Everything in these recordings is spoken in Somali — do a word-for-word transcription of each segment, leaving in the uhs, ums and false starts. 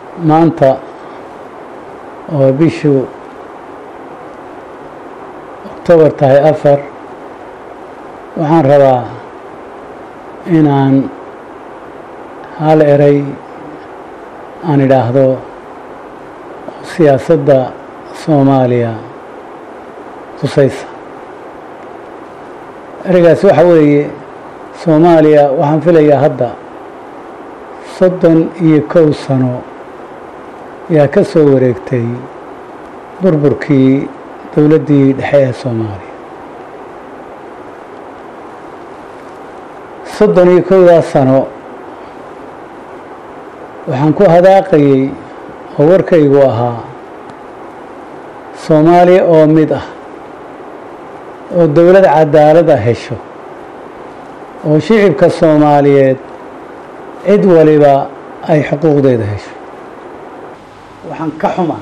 maanta oo bishu October tahay afar waxaan rabaa inaan hal eray aan idhaahdo siyaasadda Soomaaliya tusaysa. ereygaasi waxa weeye Soomaaliya waxaan filayaa hadda soddon iyo kow sano yaa ka soo wareegtay burburkii dowladdii dhexe ee Soomaaliya. soddon iyo kowdaas sano waxaan ku hadaaqayay oo warkaygu ahaa Soomaaliya oo mid ah oo dowlad cadaalad ah hesho oo shicibka Soomaaliyeed cid waliba ay xuquuqdeeda hesho. waxaan ka xumaa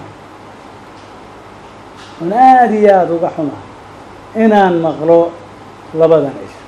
oon aada iyo aada uga xumaa inaan maqlo labadan cisho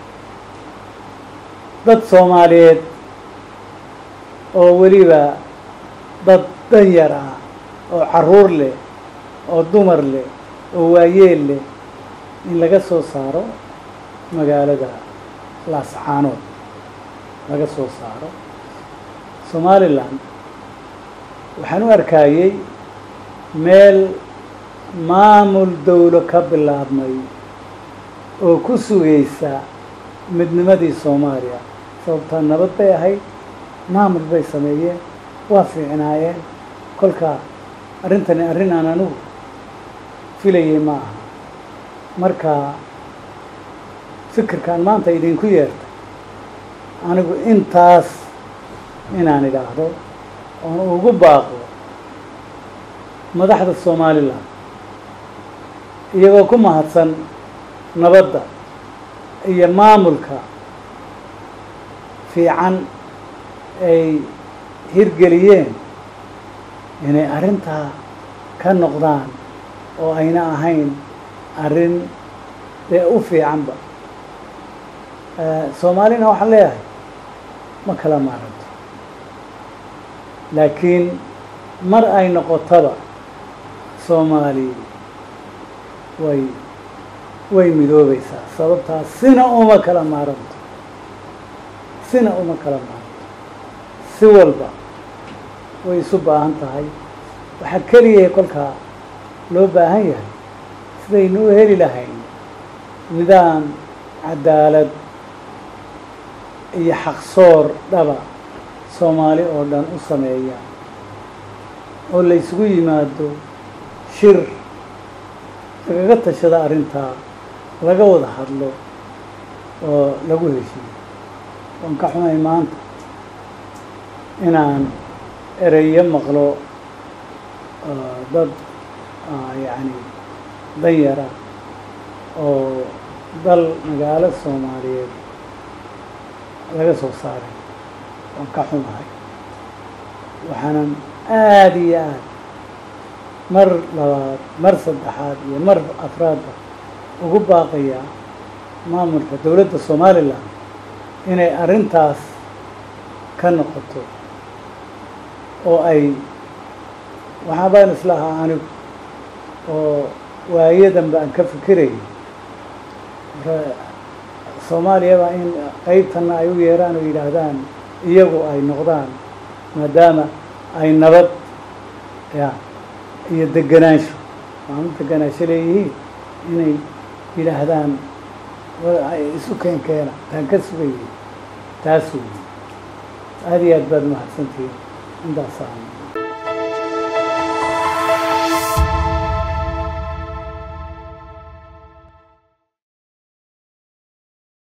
dad Soomaaliyeed oo weliba dad danyar ah oo carruur leh oo dumar leh oo waayeel leh in laga soo saaro magaalada Laascaanood laga soo saaro Somaliland. waxaan u arkayay meel maamul dowlo ka bilaabmay oo ku sugaysa midnimadii Soomaaliya. sababtaa nabad bay ahayd, maamul bay sameeyeen, waa fiicnaayeen. kolka arrintani arrin aan anugu filayay ma aha. marka fikirkaan maanta idinku yeertay anigu intaas inaan idhaahdo oon ugu baaqo madaxda Somaliland iyagoo ku mahadsan nabadda iyo maamulka fiican ay hirgeliyeen inay arrintaa ka noqdaan oo ayna ahayn arrin dee u fiicanba. Soomaalina waxaan leeyahay ma kala maaranto, laakiin mar ay noqotaba Soomaali way way midoobaysaa. sababtaa sina uma kala maaranto sina uma kala maaranto si walba way isu baahan tahay. waxaa keliya kolkaa loo baahan yahay sidaynu u heli lahayn nidaam cadaalad iyo xaqsoor dhaba Soomaali oo dhan u sameeya oo la isugu yimaado shir lagaga tashada arrintaa, laga wada hadlo oo lagu heshiiyo. waan ka xumay maanta inaan ereyo maqlo dad yacni danyara oo dal magaalo Soomaaliyeed laga soo saaray. waan ka xumahay. waxaanan aada iyo aad mar labaad mar saddexaad iyo mar afraadba ugu baaqayaa maamulka dowladda Somaliland inay arrintaas ka noqoto oo ay waxaa baan islahaa anigu oo waayadanba aan ka fikirayay Soomaaliyaba in qaybtanna ay u yeeraan oo yidhaahdaan iyagu ay noqdaan maadaama ay nabad ya iyo deganaansho maamul deganaansho leeyihiin inay yidhaahdaan ay isu keen keena taan ka sugayay taas weeye. aada iyo aad baad mahadsantihiin intaasaan